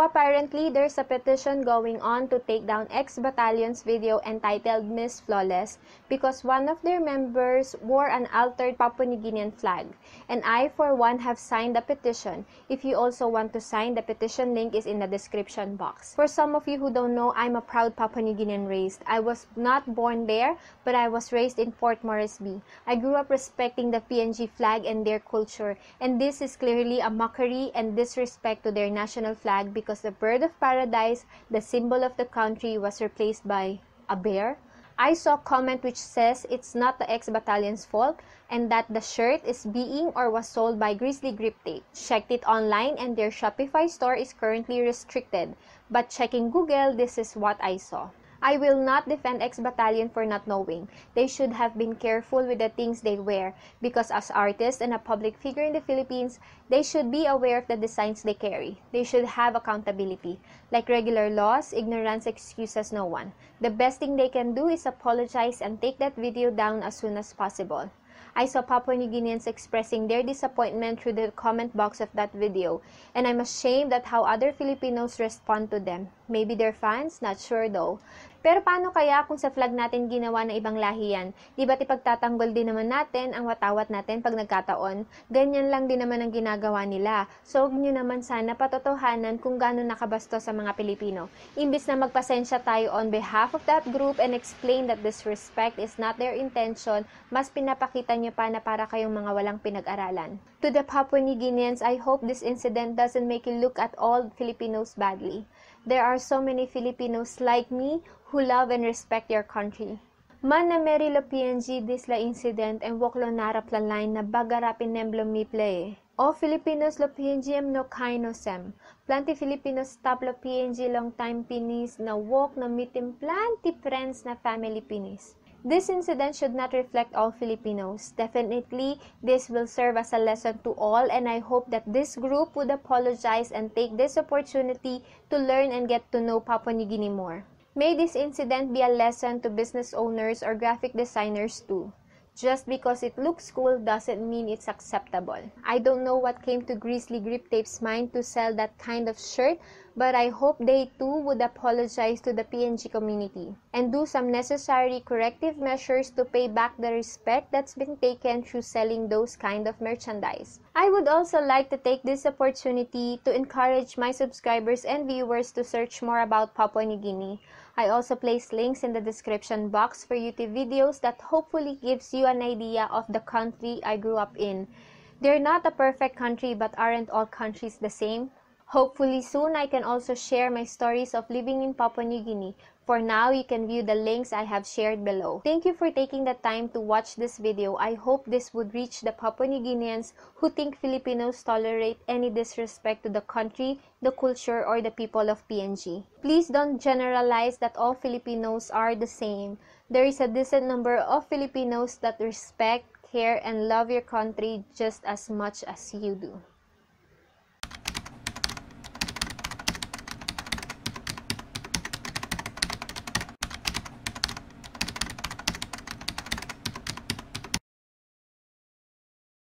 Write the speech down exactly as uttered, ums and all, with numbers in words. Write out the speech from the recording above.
apparently, there's a petition going on to take down Ex-Battalion's video entitled Miss Flawless because one of their members wore an altered Papua New Guinean flag. And I, for one, have signed the petition. If you also want to sign, the petition link is in the description box. For some of you who don't know, I'm a proud Papua New Guinean raised. I was not born there, but I was raised in Fort Moresby. I grew up respecting the P N G flag and their culture, and this is clearly a mockery and disrespect to their national flag because the bird of paradise, the symbol of the country, was replaced by a bear. I saw a comment which says it's not the Ex-Battalion's fault and that the shirt is being or was sold by Grizzly Grip Tape. Checked it online and their Shopify store is currently restricted, but checking Google, this is what I saw. I will not defend Ex-Battalion for not knowing. They should have been careful with the things they wear because as artists and a public figure in the Philippines, they should be aware of the designs they carry. They should have accountability. Like regular laws, ignorance excuses no one. The best thing they can do is apologize and take that video down as soon as possible. I saw Papua New Guineans expressing their disappointment through the comment box of that video, and I'm ashamed at how other Filipinos respond to them. Maybe they're fans? Not sure though. Pero paano kaya kung sa flag natin ginawa ng ibang lahi yan? Di ba't ipagtatanggol din naman natin ang watawat natin pag nagkataon? Ganyan lang din naman ang ginagawa nila. So, huwag nyo naman sana patotohanan kung gano'n nakabasto sa mga Pilipino. Imbis na magpasensya tayo on behalf of that group and explain that disrespect is not their intention, mas pinapakita nyo pa na para kayong mga walang pinag-aralan. To the Papua New Guineans, I hope this incident doesn't make you look at all Filipinos badly. There are so many Filipinos like me who love and respect your country. Man na meri lo P N G dis la incident and wok lo narap la line na bagarapin nemblo mi play. O Filipinos lo P N G em no kaino sem. Planti Filipinos stop lo P N G long time pinis na wok na mitim planti friends na family pinis. This incident should not reflect all Filipinos. Definitely, this will serve as a lesson to all, and I hope that this group would apologize and take this opportunity to learn and get to know Papua New Guinea more. May this incident be a lesson to business owners or graphic designers too. Just because it looks cool doesn't mean it's acceptable. I don't know what came to Grizzly Grip Tape's mind to sell that kind of shirt, but I hope they too would apologize to the P N G community and do some necessary corrective measures to pay back the respect that's been taken through selling those kind of merchandise. I would also like to take this opportunity to encourage my subscribers and viewers to search more about Papua New Guinea. I also place links in the description box for YouTube videos that hopefully gives you an idea of the country I grew up in. They're not a perfect country, but aren't all countries the same? Hopefully soon I can also share my stories of living in Papua New Guinea. For now, you can view the links I have shared below. Thank you for taking the time to watch this video. I hope this would reach the Papua New Guineans who think Filipinos tolerate any disrespect to the country, the culture, or the people of P N G. Please don't generalize that all Filipinos are the same. There is a decent number of Filipinos that respect, care, and love your country just as much as you do.